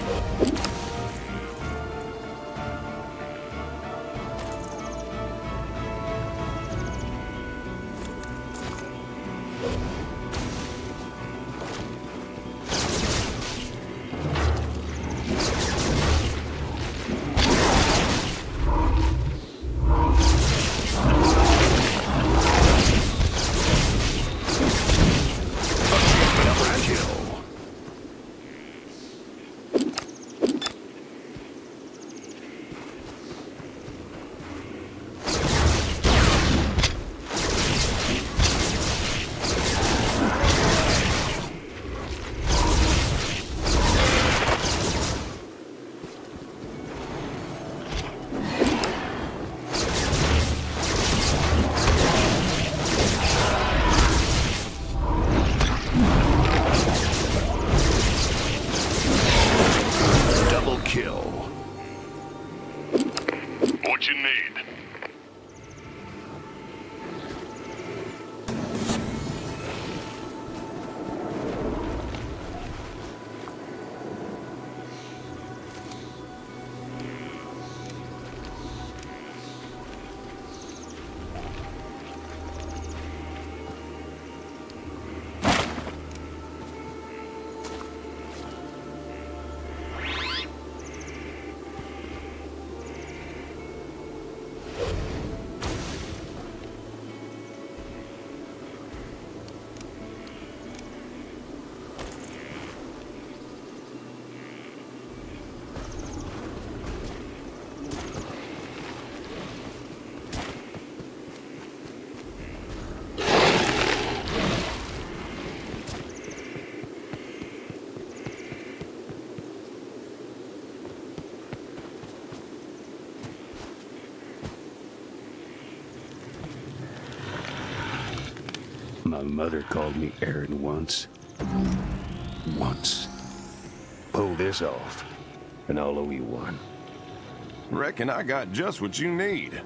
What you need? My mother called me Aaron once. Once. Pull this off, and I'll owe you one. Reckon I got just what you need.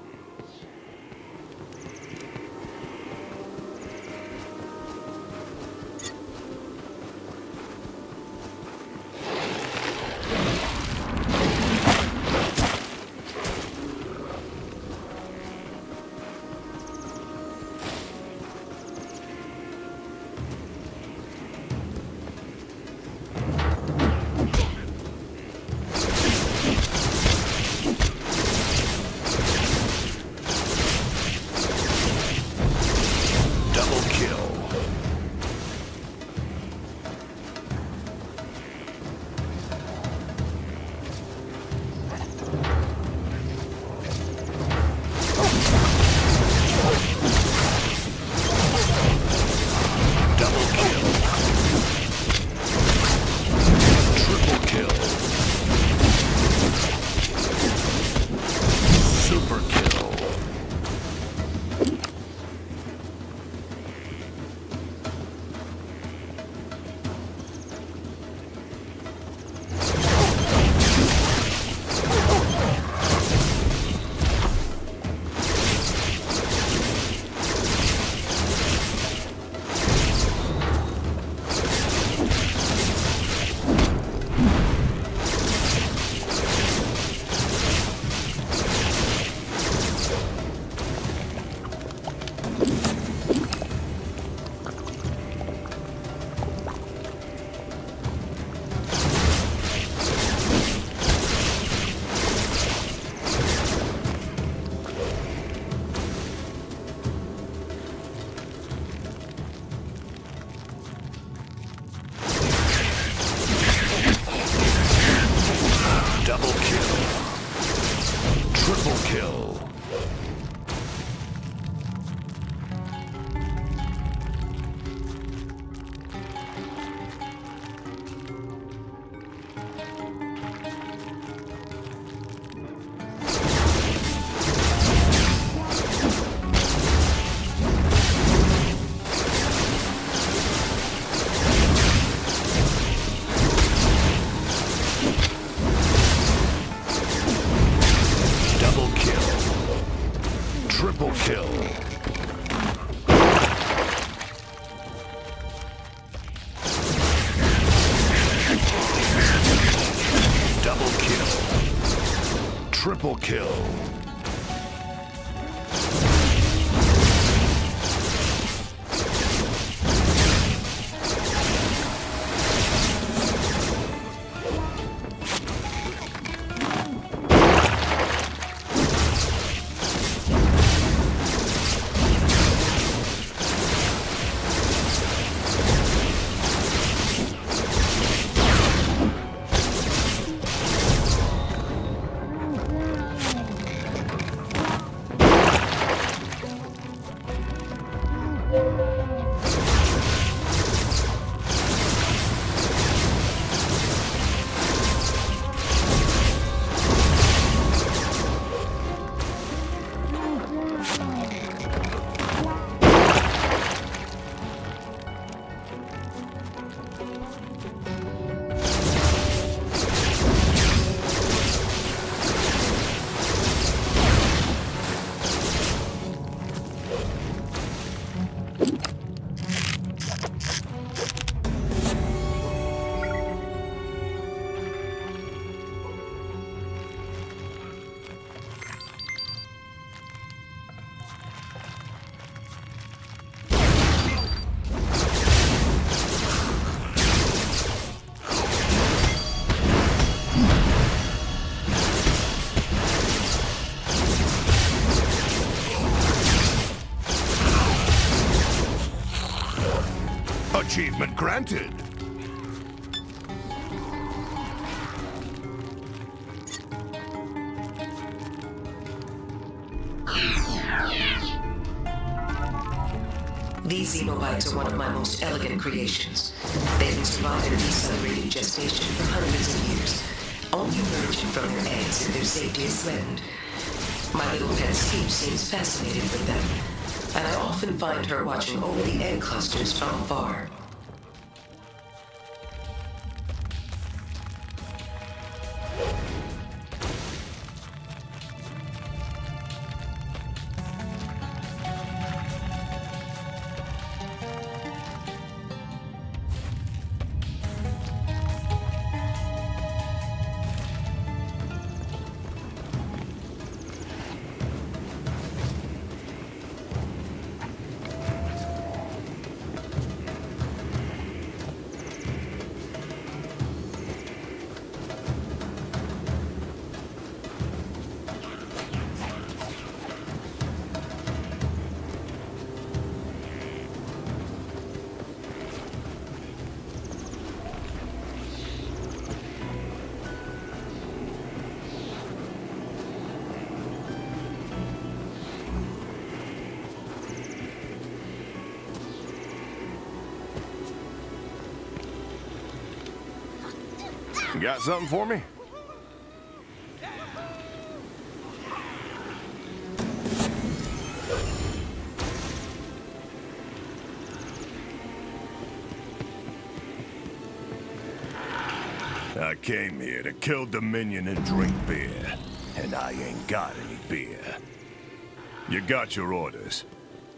Triple kill. Achievement granted. These Xenobites are one of my most elegant creations. They've been surviving a decelerated gestation for hundreds of years, only emerging from their eggs if their safety is threatened. My little pet Steve seems fascinated with them, and I often find her watching over the egg clusters from afar. You got something for me? I came here to kill Dominion and drink beer, and I ain't got any beer. You got your orders.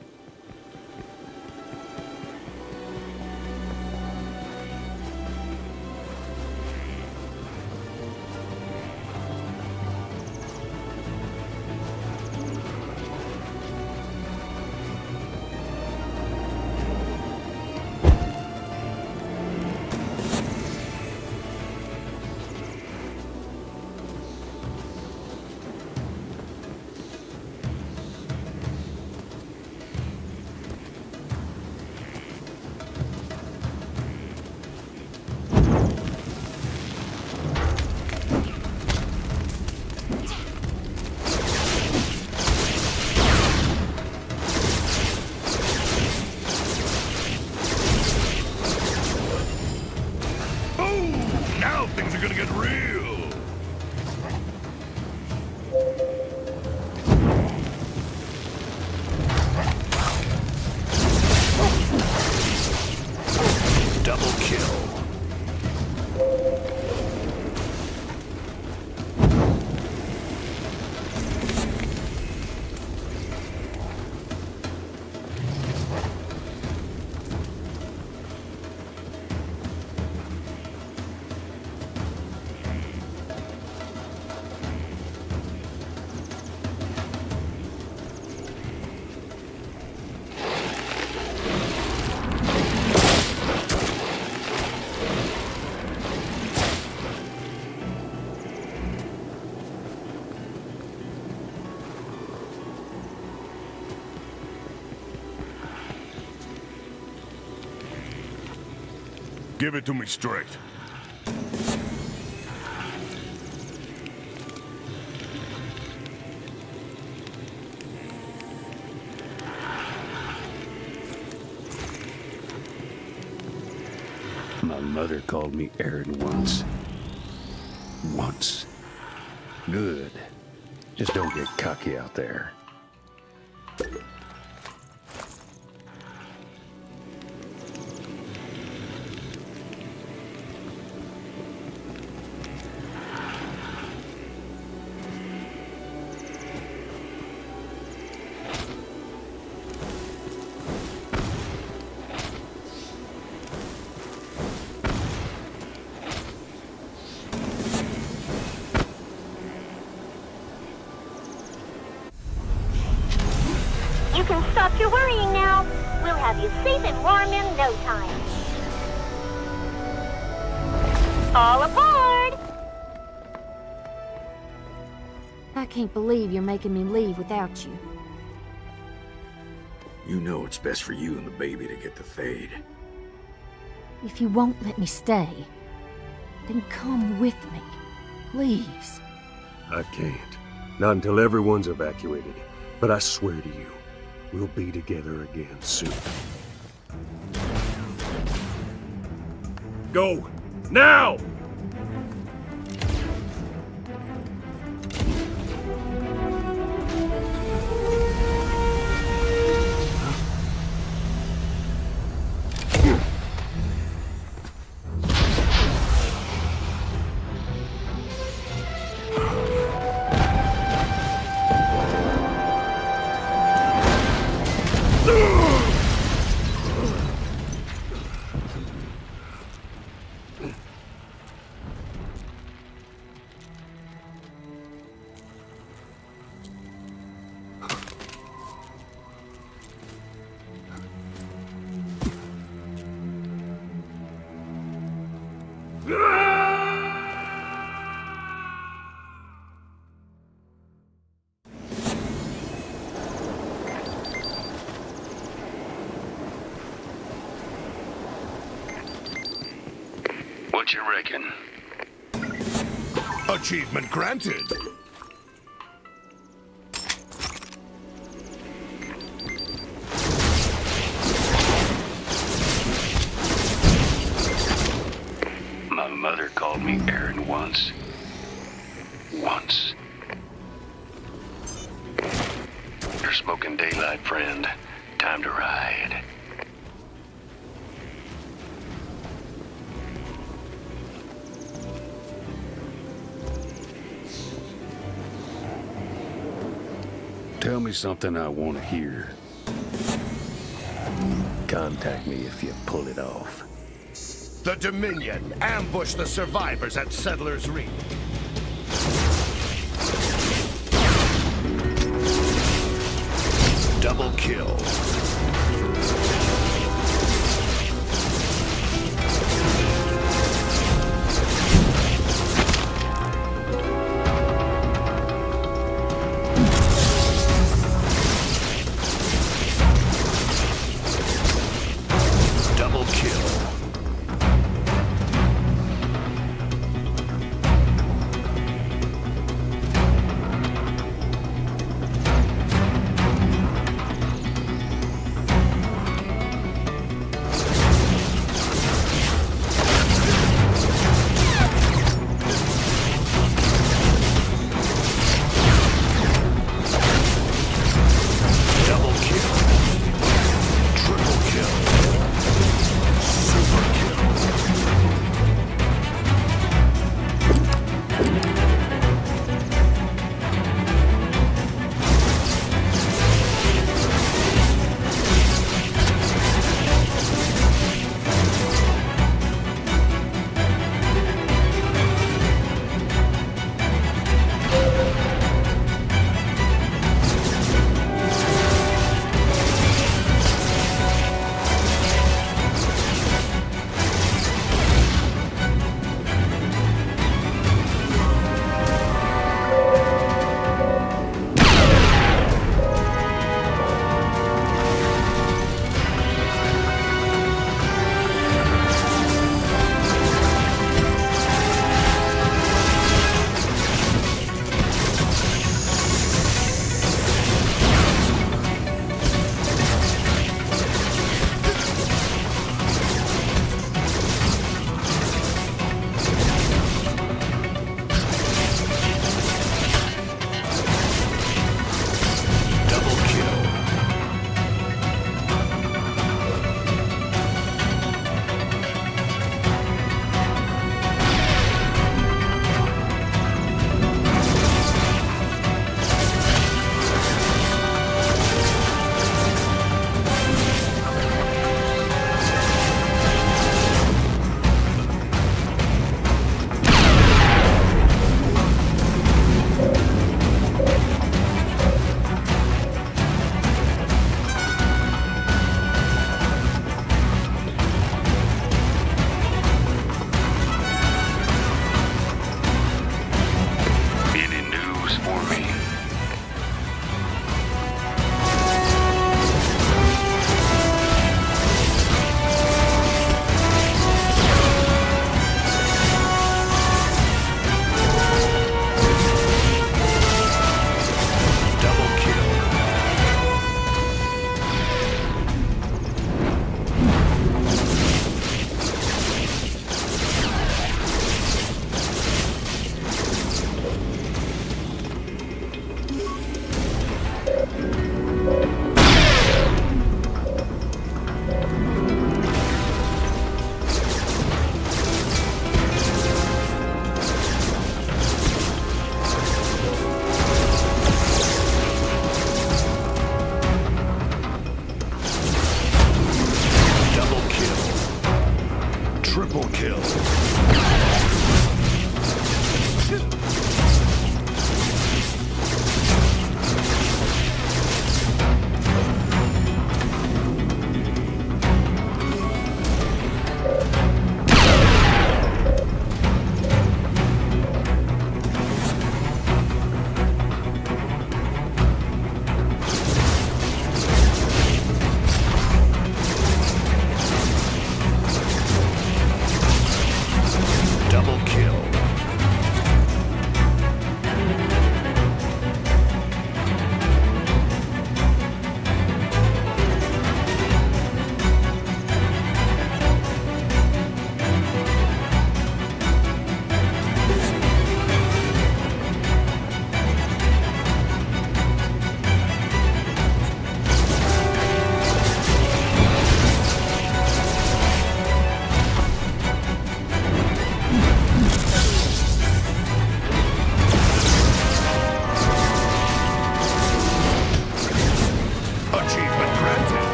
Things are gonna get real. Double kill. Give it to me straight. My mother called me Aaron once. Once. Good. Just don't get cocky out there. You can stop your worrying now. We'll have you safe and warm in no time. All aboard! I can't believe you're making me leave without you. You know it's best for you and the baby to get the Thade. If you won't let me stay, then come with me, please. I can't. Not until everyone's evacuated. But I swear to you, we'll be together again soon. Go! Now! What you reckon? Achievement granted. My mother called me Aaron once. Once. You're smoking daylight, friend. Time to ride. Tell me something I want to hear. Contact me if you pull it off. The Dominion ambush the survivors at Settler's Reef. Double kill. Double kill.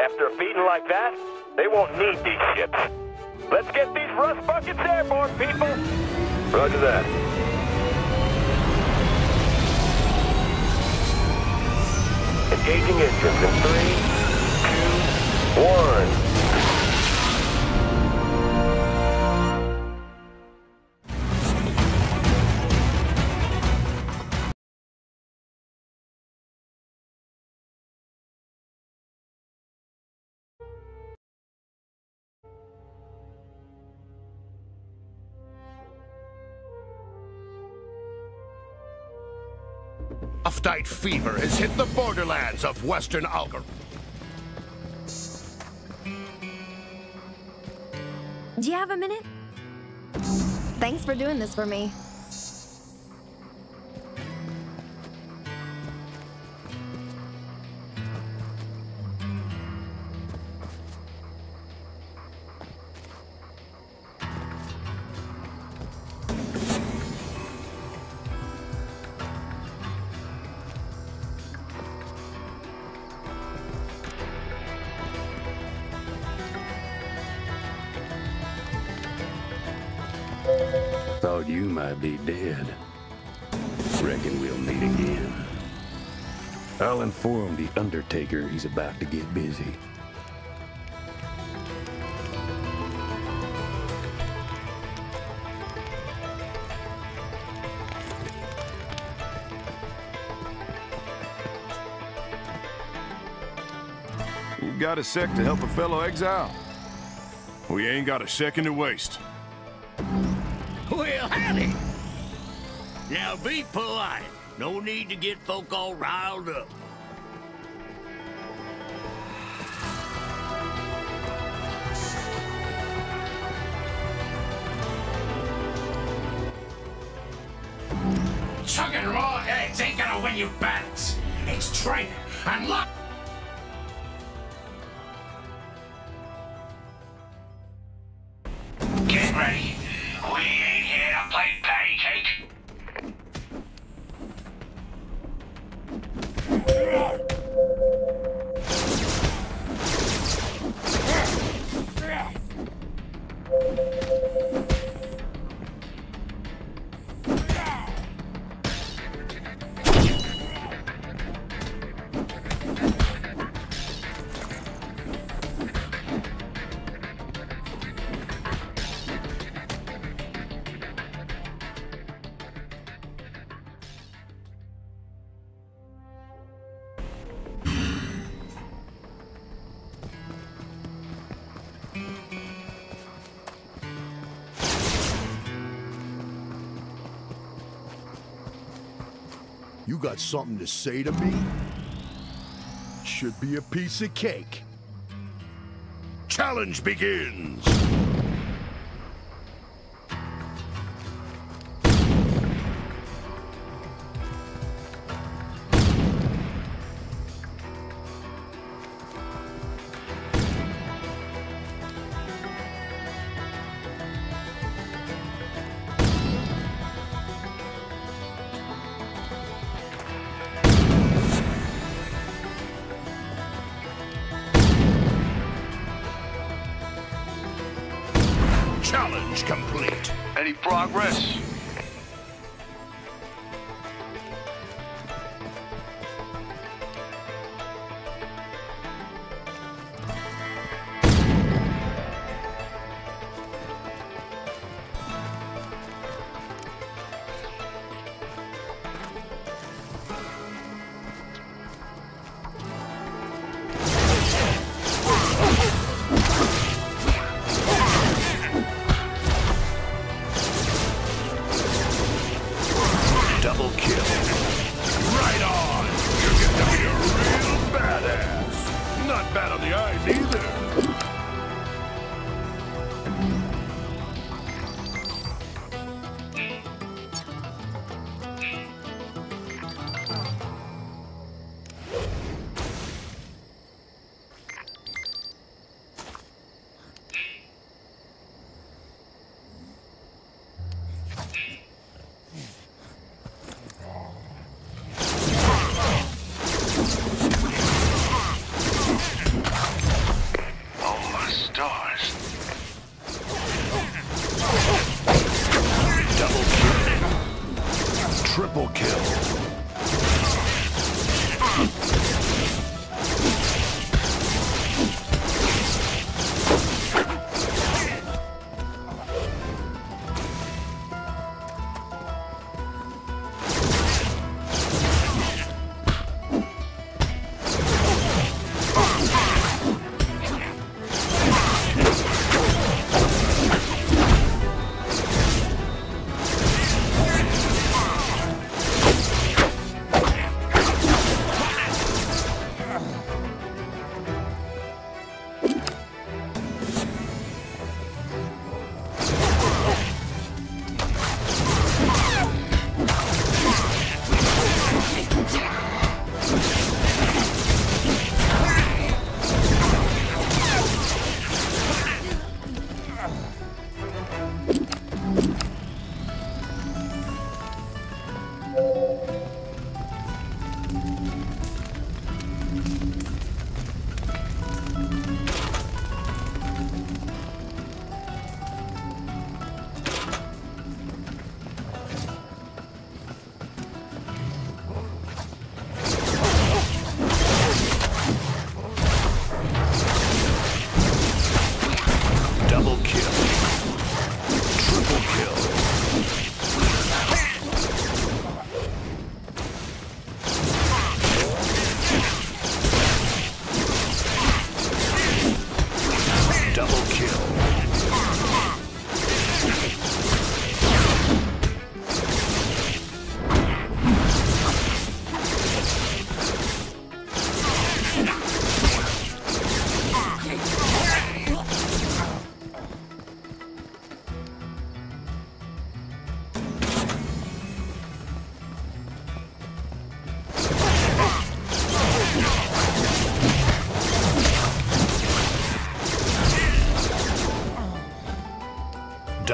After a beating like that, they won't need these ships. Let's get these rust buckets airborne, people! Roger that. Engaging engines in 3, 2, 1. Update fever has hit the borderlands of Western Algar. Do you have a minute? Thanks for doing this for me. Thought you might be dead. Reckon we'll meet again. I'll inform the Undertaker he's about to get busy. You got a sec to help a fellow exile? We ain't got a second to waste. Well, howdy. Now be polite. No need to get folk all riled up. Chugging raw eggs ain't gonna win you battles. It's training and luck. Get ready. We ain't here to play patty cake. You got something to say to me? Should be a piece of cake. Challenge begins! Challenge complete. Any progress?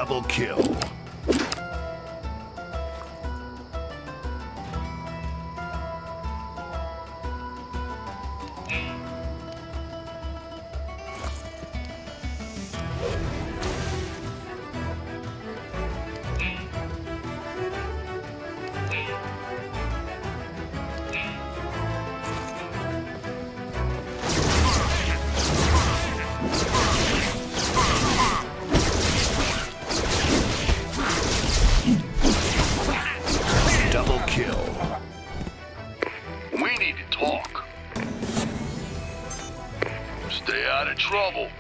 Double kill. We need to talk. Stay out of trouble.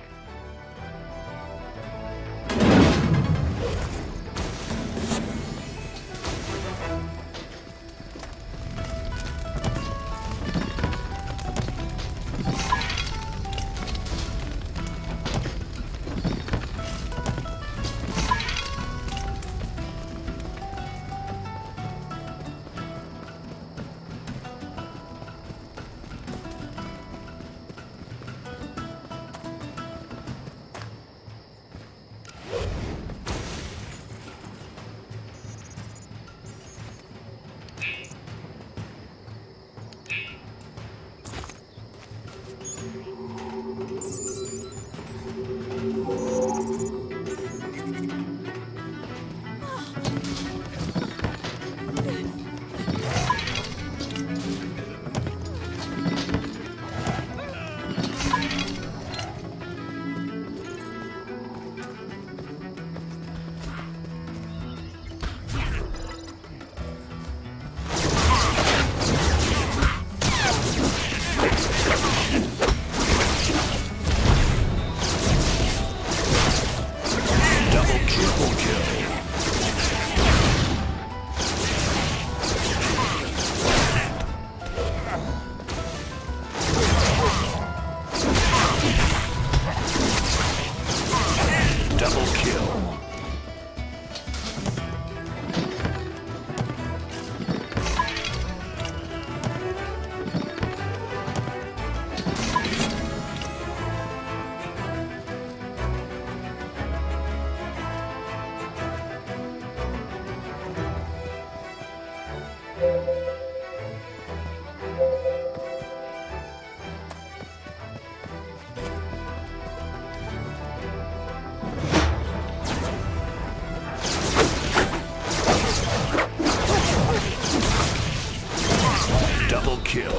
Double kill.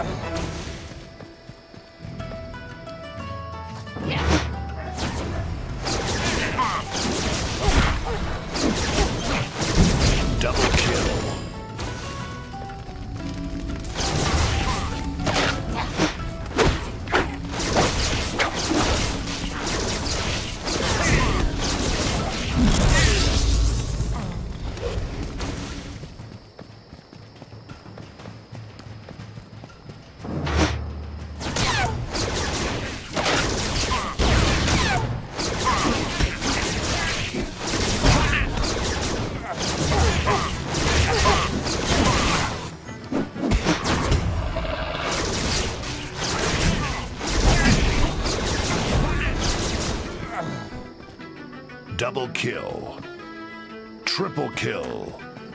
Double kill. Double kill. Triple kill.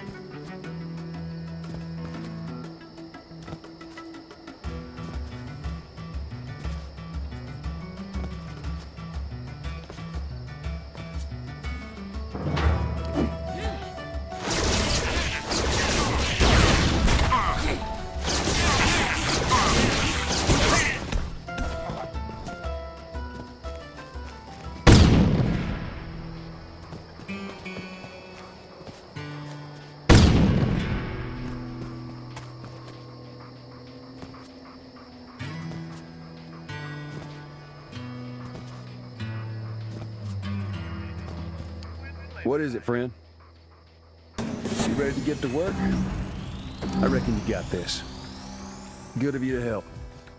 What is it, friend? You ready to get to work? I reckon you got this. Good of you to help.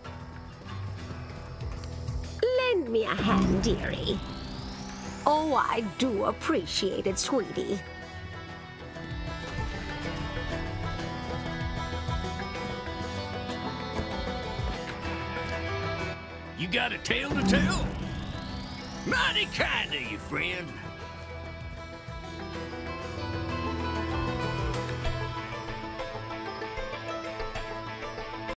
Lend me a hand, dearie. Oh, I do appreciate it, sweetie. You got a tale to tell? Mighty kind of you, friend.